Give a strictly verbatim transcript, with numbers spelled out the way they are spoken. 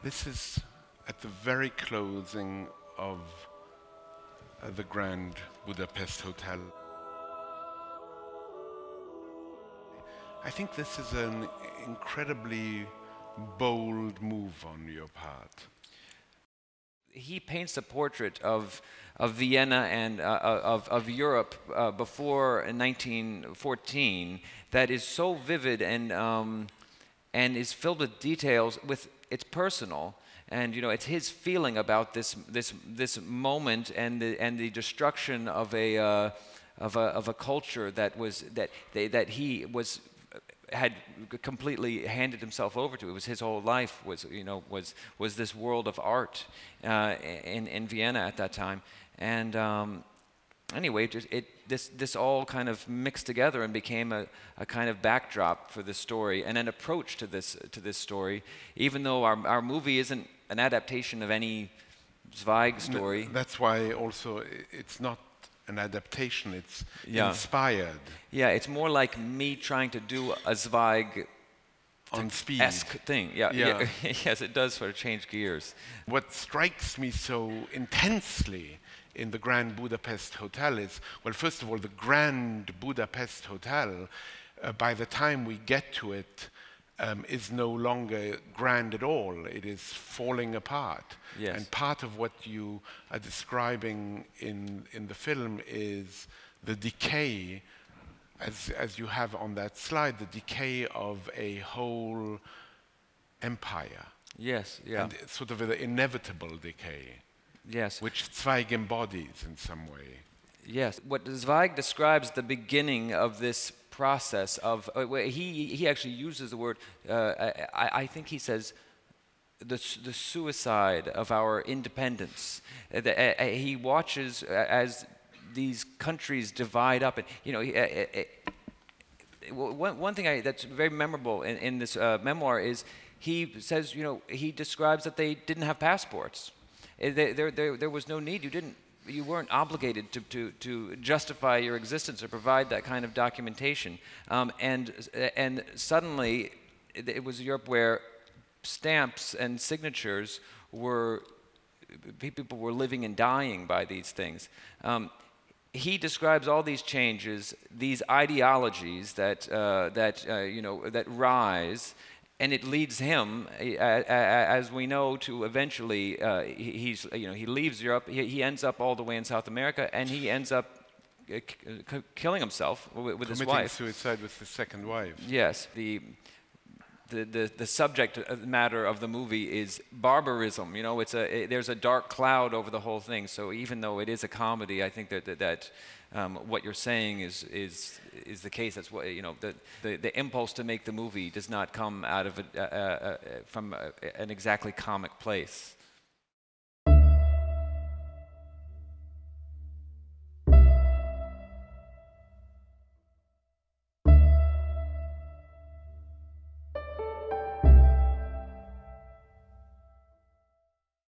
This is at the very closing of uh, the Grand Budapest Hotel. I think this is an incredibly bold move on your part. He paints a portrait of of Vienna and uh, of of Europe uh, before nineteen fourteen that is so vivid and um, and is filled with details. With it's personal, and you know it's his feeling about this this this moment and the and the destruction of a uh, of a of a culture that was that they, that he was. had completely handed himself over to. It was his whole life was you know was was this world of art uh, in in Vienna at that time. And um, anyway, it, it this this all kind of mixed together and became a, a kind of backdrop for this story and an approach to this to this story. Even though our our movie isn't an adaptation of any Zweig story. No, that's why also it's not an adaptation, it's yeah. inspired. Yeah, it's more like me trying to do a Zweig on speed esque thing. Yeah, yeah. yeah. Yes, it does sort of change gears. What strikes me so intensely in the Grand Budapest Hotel is, well, first of all, the Grand Budapest Hotel, uh, by the time we get to it, Um, is no longer grand at all. It is falling apart. Yes. And part of what you are describing in, in the film is the decay, as, as you have on that slide, the decay of a whole empire. Yes, yeah. And sort of an inevitable decay. Yes. Which Zweig embodies in some way. Yes. What Zweig describes the beginning of this process of, uh, he, he actually uses the word, uh, I, I think he says, the, the suicide of our independence. Uh, the, uh, he watches as these countries divide up. And, you know, he, uh, uh, one, one thing I, that's very memorable in, in this uh, memoir is he says, you know, he describes that they didn't have passports. Uh, there, there, there, there was no need. You didn't. You weren't obligated to, to, to justify your existence or provide that kind of documentation. Um, and, and suddenly, it, it was Europe where stamps and signatures were, people were living and dying by these things. Um, he describes all these changes, these ideologies that, uh, that, uh, you know, that rise, and it leads him, as we know, to eventually, uh, he's, you know, he leaves Europe, he, he ends up all the way in South America, and he ends up uh, killing himself with, with his wife. Committing suicide with his second wife. Yes. The, the, the, the subject matter of the movie is barbarism. You know, it's a, it, there's a dark cloud over the whole thing, so even though it is a comedy, I think that, that, that Um, what you're saying is is is the case. That's what you know. The the, the impulse to make the movie does not come out of a, uh, uh, from a, an exactly comic place.